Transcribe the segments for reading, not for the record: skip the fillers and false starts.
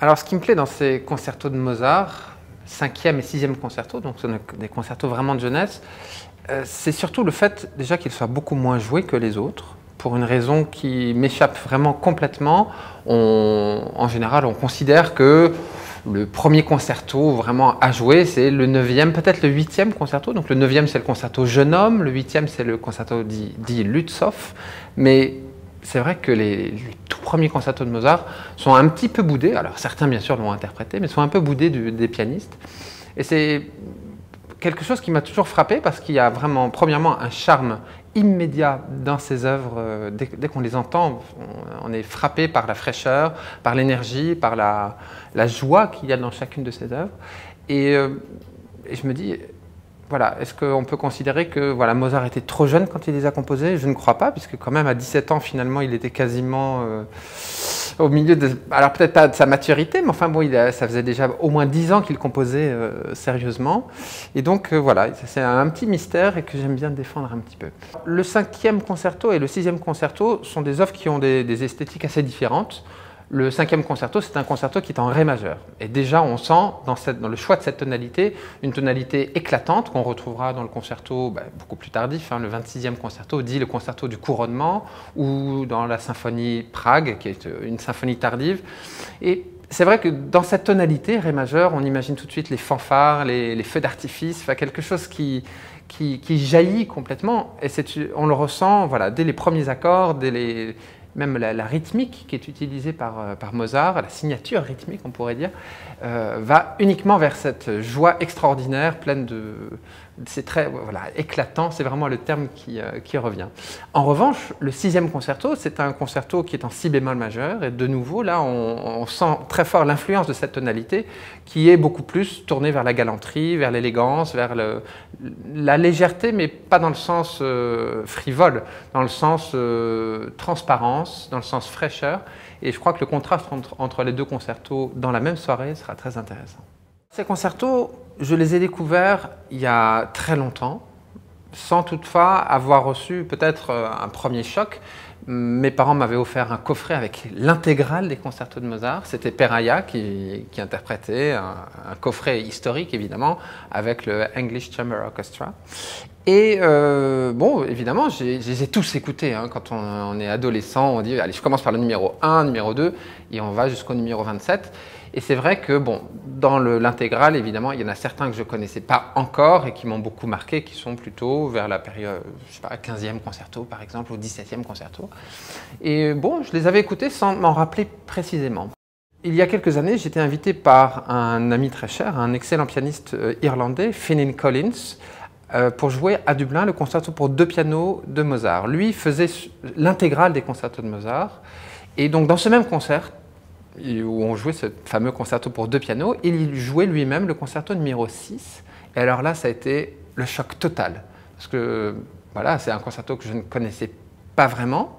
Alors, ce qui me plaît dans ces concertos de Mozart, 5e et 6e concerto, donc ce sont des concertos vraiment de jeunesse, c'est surtout le fait déjà qu'ils soient beaucoup moins joués que les autres, pour une raison qui m'échappe vraiment complètement. En général, on considère que le premier concerto vraiment à jouer, c'est le 9e, peut-être le 8e concerto. Donc le 9e, c'est le concerto Jeune homme, le 8e, c'est le concerto dit Lützow. Mais c'est vrai que les tout premiers concertos de Mozart sont un petit peu boudés. Alors certains, bien sûr, l'ont interprété, mais sont un peu boudés des pianistes. Et c'est quelque chose qui m'a toujours frappé parce qu'il y a vraiment, premièrement, un charme immédiat dans ces œuvres. Dès qu'on les entend, on est frappé par la fraîcheur, par l'énergie, par la joie qu'il y a dans chacune de ces œuvres. Et je me dis, voilà, est-ce qu'on peut considérer que voilà, Mozart était trop jeune quand il les a composés? Je ne crois pas, puisque quand même à 17 ans, finalement, il était quasiment au milieu de... Alors peut-être pas de sa maturité, mais enfin bon, ça faisait déjà au moins 10 ans qu'il composait sérieusement. Et donc voilà, c'est un petit mystère et que j'aime bien défendre un petit peu. Le 5e concerto et le 6e concerto sont des œuvres qui ont des esthétiques assez différentes. Le 5e concerto, c'est un concerto qui est en Ré majeur. Et déjà, on sent dans le choix de cette tonalité, une tonalité éclatante qu'on retrouvera dans le concerto beaucoup plus tardif, le 26e concerto, dit le concerto du couronnement, ou dans la symphonie Prague, qui est une symphonie tardive. Et c'est vrai que dans cette tonalité, Ré majeur, on imagine tout de suite les fanfares, les feux d'artifice, enfin quelque chose qui jaillit complètement. Et on le ressent voilà, dès les premiers accords, même la rythmique qui est utilisée par Mozart, la signature rythmique on pourrait dire, va uniquement vers cette joie extraordinaire, pleine de... C'est très éclatant, c'est vraiment le terme qui revient. En revanche, le 6e concerto, c'est un concerto qui est en si bémol majeur, et de nouveau, là, on sent très fort l'influence de cette tonalité, qui est beaucoup plus tournée vers la galanterie, vers l'élégance, vers la légèreté, mais pas dans le sens frivole, dans le sens transparence, dans le sens fraîcheur, et je crois que le contraste entre les deux concertos dans la même soirée sera très intéressant. Ces concertos, je les ai découverts il y a très longtemps, sans toutefois avoir reçu peut-être un premier choc. Mes parents m'avaient offert un coffret avec l'intégrale des concertos de Mozart. C'était Peraya qui interprétait un coffret historique, évidemment, avec le English Chamber Orchestra. Et bon, évidemment, je les ai tous écoutés. Quand on est adolescent, on dit, allez, je commence par le numéro 1, numéro 2, et on va jusqu'au numéro 27. Et c'est vrai que, bon, dans l'intégrale, évidemment, il y en a certains que je ne connaissais pas encore et qui m'ont beaucoup marqué, qui sont plutôt vers la période, je sais pas, 15e concerto, par exemple, ou 17e concerto. Et bon, je les avais écoutés sans m'en rappeler précisément. Il y a quelques années, j'étais invité par un ami très cher, un excellent pianiste irlandais, Finan Collins, pour jouer à Dublin le concerto pour 2 pianos de Mozart. Lui faisait l'intégrale des concertos de Mozart. Et donc, dans ce même concert, où on jouait ce fameux concerto pour 2 pianos, il jouait lui-même le concerto numéro 6. Et alors là, ça a été le choc total. Parce que voilà, c'est un concerto que je ne connaissais pas vraiment.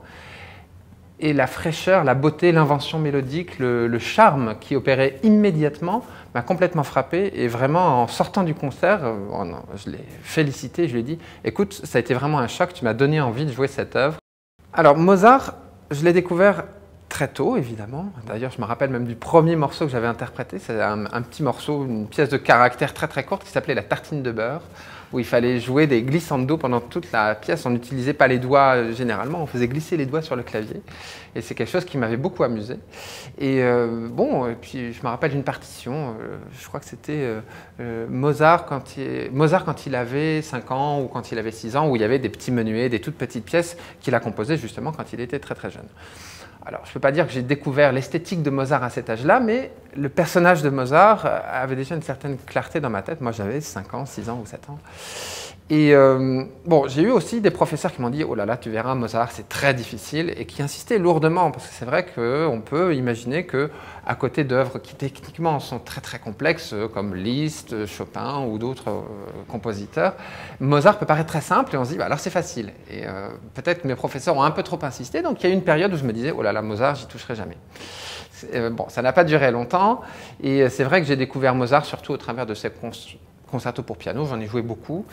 Et la fraîcheur, la beauté, l'invention mélodique, le charme qui opérait immédiatement m'a complètement frappé. Et vraiment, en sortant du concert, je l'ai félicité, je lui ai dit « Écoute, ça a été vraiment un choc, tu m'as donné envie de jouer cette œuvre. » Alors Mozart, je l'ai découvert très tôt, évidemment. D'ailleurs, je me rappelle même du premier morceau que j'avais interprété. C'est un petit morceau, une pièce de caractère très très courte qui s'appelait La tartine de beurre, où il fallait jouer des glissando pendant toute la pièce. On n'utilisait pas les doigts généralement, on faisait glisser les doigts sur le clavier. Et c'est quelque chose qui m'avait beaucoup amusé. Et bon, et puis je me rappelle d'une partition, je crois que c'était Mozart quand il avait 5 ans ou quand il avait 6 ans, où il y avait des petits menuets, des toutes petites pièces qu'il a composées justement quand il était très très jeune. Alors, je ne peux pas dire que j'ai découvert l'esthétique de Mozart à cet âge-là, mais le personnage de Mozart avait déjà une certaine clarté dans ma tête. Moi, j'avais 5 ans, 6 ans ou 7 ans. Et bon, j'ai eu aussi des professeurs qui m'ont dit « Oh là là, tu verras, Mozart, c'est très difficile » et qui insistaient lourdement, parce que c'est vrai qu'on peut imaginer qu'à côté d'œuvres qui techniquement sont très très complexes, comme Liszt, Chopin ou d'autres compositeurs, Mozart peut paraître très simple et on se dit bah, « alors c'est facile ». Et peut-être que mes professeurs ont un peu trop insisté, donc il y a eu une période où je me disais « Oh là là, Mozart, j'y toucherai jamais ». Bon, ça n'a pas duré longtemps, et c'est vrai que j'ai découvert Mozart surtout au travers de ses concertos pour piano, j'en ai joué beaucoup.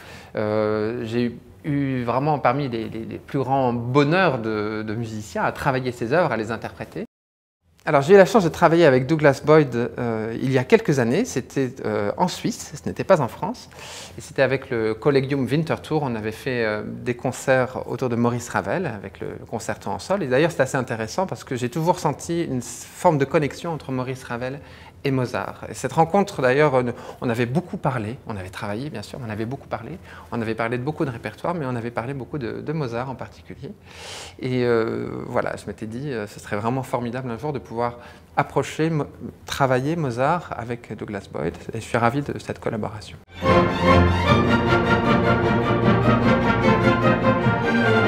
J'ai eu vraiment parmi les plus grands bonheurs de musiciens à travailler ses œuvres, à les interpréter. Alors j'ai eu la chance de travailler avec Douglas Boyd il y a quelques années, c'était en Suisse, ce n'était pas en France, et c'était avec le Collegium Winterthur, on avait fait des concerts autour de Maurice Ravel avec le concerto en sol, et d'ailleurs c'est assez intéressant parce que j'ai toujours senti une forme de connexion entre Maurice Ravel et Mozart. Et cette rencontre d'ailleurs, on avait beaucoup parlé, on avait travaillé bien sûr, on avait beaucoup parlé, on avait parlé de beaucoup de répertoires, mais on avait parlé beaucoup de Mozart en particulier. Et voilà, je m'étais dit, ce serait vraiment formidable un jour de pouvoir approcher, travailler Mozart avec Douglas Boyd, et je suis ravi de cette collaboration.